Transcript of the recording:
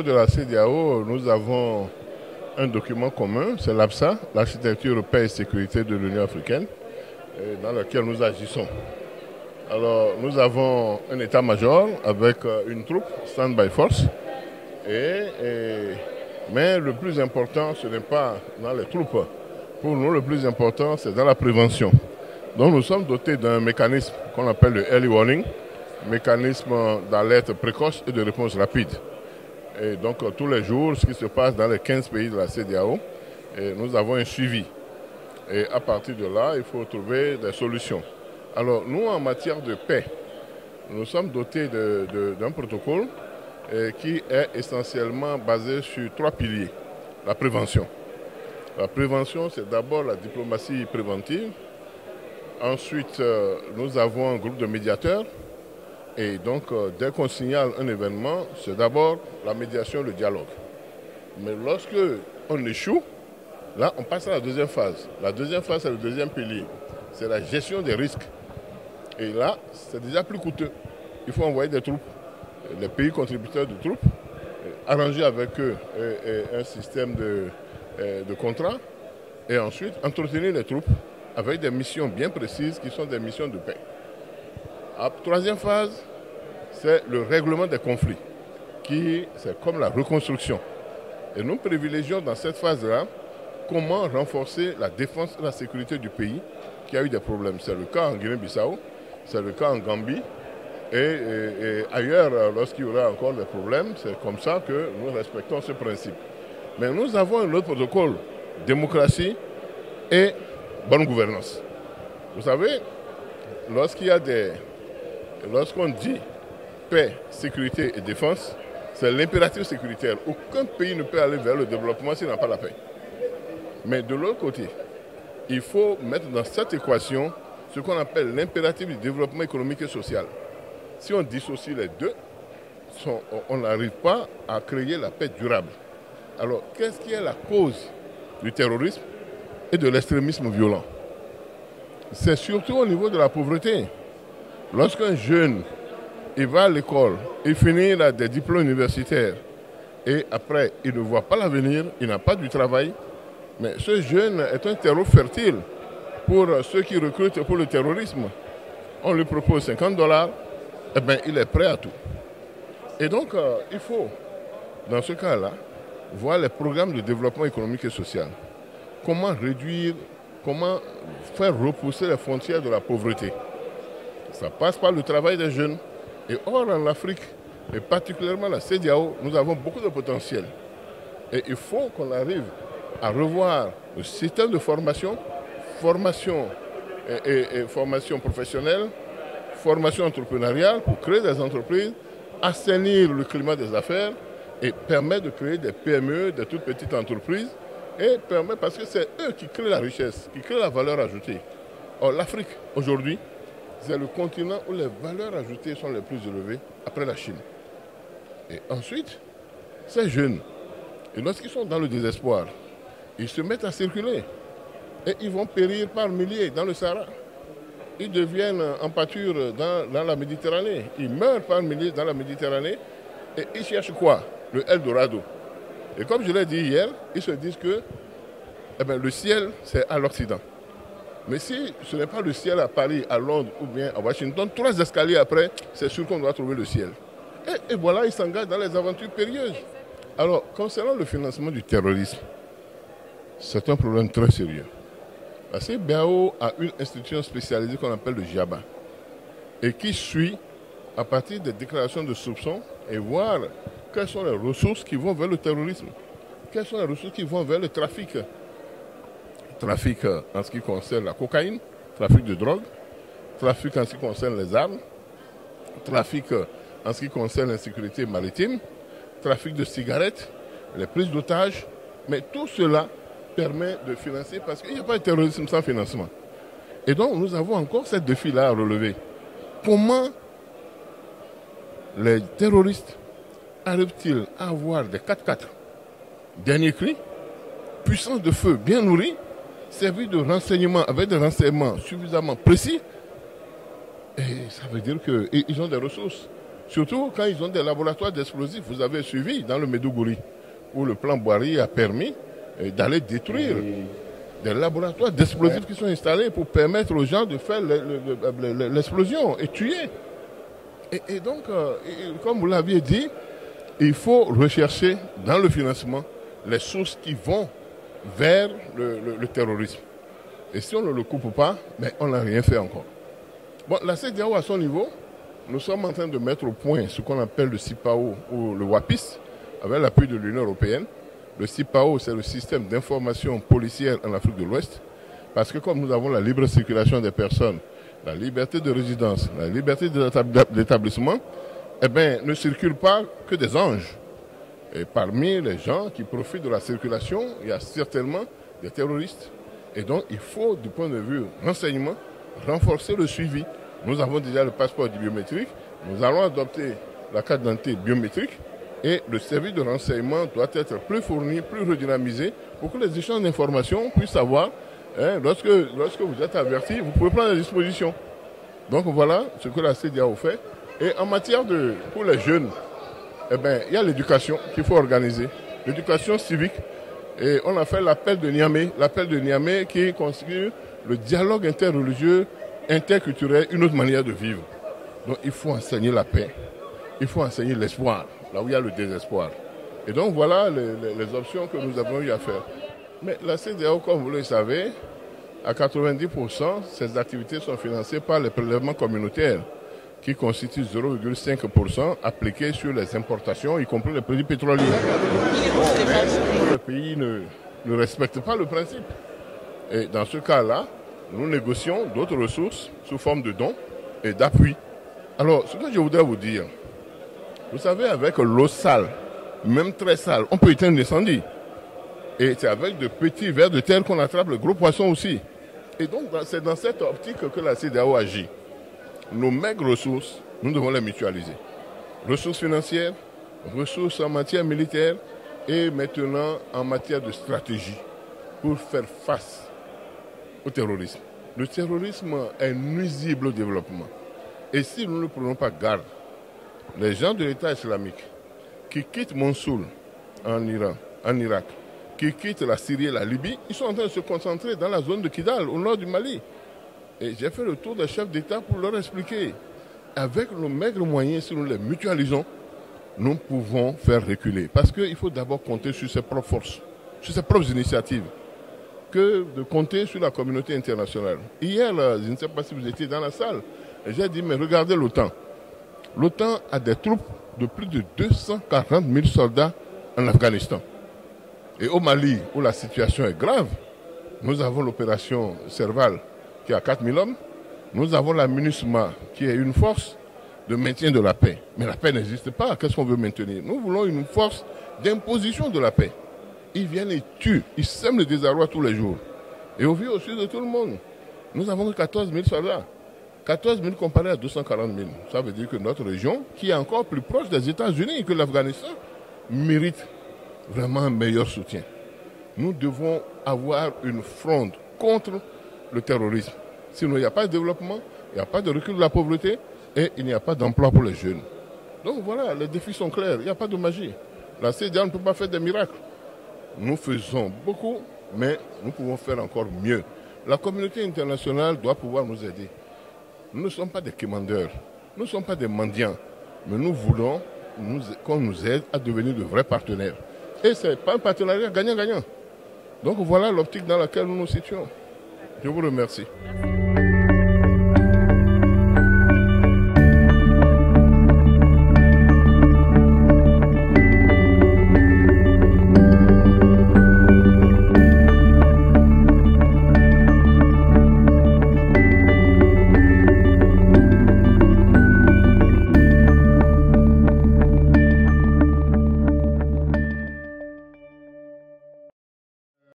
niveau de la CEDEAO, nous avons un document commun, c'est l'APSA, l'architecture paix et sécurité de l'Union africaine, dans lequel nous agissons. Alors, nous avons un état-major avec une troupe, stand-by force, mais le plus important, ce n'est pas dans les troupes. Pour nous, le plus important, c'est dans la prévention. Donc, nous sommes dotés d'un mécanisme qu'on appelle le early warning, mécanisme d'alerte précoce et de réponse rapide. Et donc, tous les jours, ce qui se passe dans les 15 pays de la CEDEAO, nous avons un suivi. Et à partir de là, il faut trouver des solutions. Alors, nous, en matière de paix, nous sommes dotés d'un protocole qui est essentiellement basé sur 3 piliers. La prévention. La prévention, c'est d'abord la diplomatie préventive. Ensuite, nous avons un groupe de médiateurs. Et donc, dès qu'on signale un événement, c'est d'abord la médiation, le dialogue. Mais lorsque on échoue, là, on passe à la deuxième phase. La deuxième phase, c'est le deuxième pilier. C'est la gestion des risques. Et là, c'est déjà plus coûteux. Il faut envoyer des troupes, les pays contributeurs de troupes, arranger avec eux un système de contrat, et ensuite entretenir les troupes avec des missions bien précises qui sont des missions de paix. La troisième phase, c'est le règlement des conflits, c'est comme la reconstruction. Et nous privilégions dans cette phase-là comment renforcer la défense et la sécurité du pays qui a eu des problèmes. C'est le cas en Guinée-Bissau, c'est le cas en Gambie et ailleurs, lorsqu'il y aura encore des problèmes, c'est comme ça que nous respectons ce principe. Mais nous avons un autre protocole, démocratie et bonne gouvernance. Vous savez, lorsqu'on dit paix, sécurité et défense, c'est l'impératif sécuritaire. Aucun pays ne peut aller vers le développement s'il n'a pas la paix. Mais de l'autre côté, il faut mettre dans cette équation ce qu'on appelle l'impératif du développement économique et social. Si on dissocie les deux, on n'arrive pas à créer la paix durable. Alors, qu'est-ce qui est la cause du terrorisme et de l'extrémisme violent? C'est surtout au niveau de la pauvreté. Lorsqu'un jeune il va à l'école, il finit des diplômes universitaires et après il ne voit pas l'avenir, il n'a pas du travail, mais ce jeune est un terreau fertile pour ceux qui recrutent pour le terrorisme. On lui propose $50, eh bien, il est prêt à tout. Et donc, il faut, dans ce cas-là, voir les programmes de développement économique et social. Comment réduire, comment faire repousser les frontières de la pauvreté. Ça passe par le travail des jeunes. Et or, en Afrique, et particulièrement la CEDEAO, nous avons beaucoup de potentiel. Et il faut qu'on arrive à revoir le système de formation, formation professionnelle, formation entrepreneuriale pour créer des entreprises, assainir le climat des affaires et permettre de créer des PME, des toutes petites entreprises, et permettre, parce que c'est eux qui créent la richesse, qui créent la valeur ajoutée. Or, l'Afrique, aujourd'hui, c'est le continent où les valeurs ajoutées sont les plus élevées après la Chine. Et ensuite, ces jeunes, et lorsqu'ils sont dans le désespoir, ils se mettent à circuler. Et ils vont périr par milliers dans le Sahara. Ils deviennent en pâture dans la Méditerranée. Ils meurent par milliers dans la Méditerranée. Et ils cherchent quoi? Le Eldorado. Et comme je l'ai dit hier, ils se disent que le ciel, c'est à l'Occident. Mais si ce n'est pas le ciel à Paris, à Londres ou bien à Washington, 3 escaliers après, c'est sûr qu'on doit trouver le ciel. Et voilà, ils s'engagent dans les aventures périlleuses. Alors, concernant le financement du terrorisme, c'est un problème très sérieux. La CEDEAO a une institution spécialisée qu'on appelle le JABA et qui suit à partir des déclarations de soupçons et voir quelles sont les ressources qui vont vers le terrorisme, quelles sont les ressources qui vont vers le trafic. Trafic en ce qui concerne la cocaïne, trafic de drogue, trafic en ce qui concerne les armes, trafic en ce qui concerne l'insécurité maritime, trafic de cigarettes, les prises d'otages. Mais tout cela permet de financer parce qu'il n'y a pas de terrorisme sans financement. Et donc nous avons encore ce défi-là à relever. Comment les terroristes arrivent-ils à avoir des 4x4 dernier cri, puissance de feu bien nourrie, servi de renseignements avec des renseignements suffisamment précis, et ça veut dire qu'ils ont des ressources. Surtout quand ils ont des laboratoires d'explosifs. Vous avez suivi dans le Médougouri, où le plan Boiry a permis d'aller détruire des laboratoires d'explosifs qui sont installés pour permettre aux gens de faire l'explosion et tuer. Et donc, comme vous l'aviez dit, il faut rechercher dans le financement les sources qui vont vers le terrorisme. Et si on ne le coupe pas, mais on n'a rien fait encore. Bon, la CEDEAO à son niveau, nous sommes en train de mettre au point ce qu'on appelle le CIPAO ou le WAPIS, avec l'appui de l'Union européenne. Le CIPAO, c'est le système d'information policière en Afrique de l'Ouest, parce que comme nous avons la libre circulation des personnes, la liberté de résidence, la liberté d'établissement, eh bien, ne circulent pas que des anges. Et parmi les gens qui profitent de la circulation, il y a certainement des terroristes. Et donc, il faut, du point de vue renseignement, renforcer le suivi. Nous avons déjà le passeport biométrique, nous allons adopter la carte d'identité biométrique et le service de renseignement doit être plus fourni, plus redynamisé pour que les échanges d'informations puissent savoir, lorsque vous êtes averti, vous pouvez prendre des dispositions. Donc voilà ce que la CEDEAO fait. Et en matière pour les jeunes, eh bien, il y a l'éducation qu'il faut organiser, l'éducation civique. Et on a fait l'appel de Niamey qui constitue le dialogue interreligieux, interculturel, une autre manière de vivre. Donc il faut enseigner la paix, il faut enseigner l'espoir, là où il y a le désespoir. Et donc voilà les options que nous avons eu à faire. Mais la CEDEAO, comme vous le savez, à 90%, ces activités sont financées par les prélèvements communautaires, qui constituent 0,5% appliqués sur les importations, y compris les produits pétroliers. Le pays ne respecte pas le principe. Et dans ce cas-là, nous négocions d'autres ressources sous forme de dons et d'appui. Alors, ce que je voudrais vous dire, vous savez, avec l'eau sale, même très sale, on peut éteindre l'incendie. Et c'est avec de petits vers de terre qu'on attrape le gros poisson aussi. Et donc, c'est dans cette optique que la CEDEAO agit. Nos maigres ressources, nous devons les mutualiser. Ressources financières, ressources en matière militaire et maintenant en matière de stratégie pour faire face au terrorisme. Le terrorisme est nuisible au développement. Et si nous ne prenons pas garde, les gens de l'État islamique qui quittent Mossoul en Iran, en Irak, qui quittent la Syrie et la Libye, ils sont en train de se concentrer dans la zone de Kidal, au nord du Mali. Et j'ai fait le tour des chefs d'État pour leur expliquer. Avec nos maigres moyens, si nous les mutualisons, nous pouvons faire reculer. Parce qu'il faut d'abord compter sur ses propres forces, sur ses propres initiatives, que de compter sur la communauté internationale. Hier, je ne sais pas si vous étiez dans la salle, j'ai dit, mais regardez l'OTAN. L'OTAN a des troupes de plus de 240 000 soldats en Afghanistan. Et au Mali, où la situation est grave, nous avons l'opération Serval, qui a 4 000 hommes. Nous avons la MINUSMA, qui est une force de maintien de la paix. Mais la paix n'existe pas. Qu'est-ce qu'on veut maintenir? Nous voulons une force d'imposition de la paix. Ils viennent et tuent. Ils sèment le désarroi tous les jours. Et au vu aussi de tout le monde, nous avons 14 000 soldats. 14 000 comparés à 240 000. Ça veut dire que notre région, qui est encore plus proche des États-Unis que l'Afghanistan, mérite vraiment un meilleur soutien. Nous devons avoir une fronde contre le terrorisme. Sinon, il n'y a pas de développement, il n'y a pas de recul de la pauvreté et il n'y a pas d'emploi pour les jeunes. Donc voilà, les défis sont clairs, il n'y a pas de magie. La CEDEAO ne peut pas faire des miracles. Nous faisons beaucoup, mais nous pouvons faire encore mieux. La communauté internationale doit pouvoir nous aider. Nous ne sommes pas des commandeurs, nous ne sommes pas des mendiants, mais nous voulons qu'on nous aide à devenir de vrais partenaires. Et ce n'est pas un partenariat gagnant-gagnant. Donc voilà l'optique dans laquelle nous nous situons. Je vous remercie.